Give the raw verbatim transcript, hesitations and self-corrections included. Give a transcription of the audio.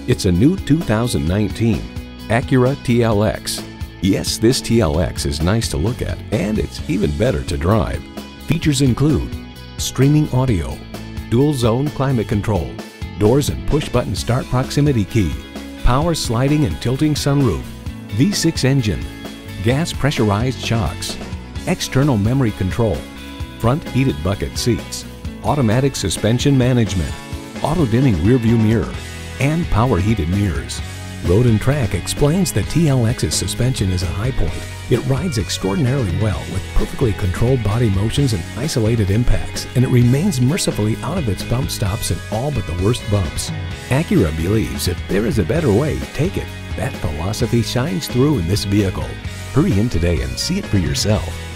It's a new two thousand nineteen Acura T L X. Yes, this T L X is nice to look at, and it's even better to drive. Features include streaming audio, dual zone climate control, doors and push-button start proximity key, power sliding and tilting sunroof, V six engine, gas pressurized shocks, external memory control, front heated bucket seats, automatic suspension management, auto-dimming rearview mirror, and power heated mirrors. Road and Track explains that T L X's suspension is a high point. It rides extraordinarily well with perfectly controlled body motions and isolated impacts, and it remains mercifully out of its bump stops in all but the worst bumps. Acura believes if there is a better way, take it. That philosophy shines through in this vehicle. Hurry in today and see it for yourself.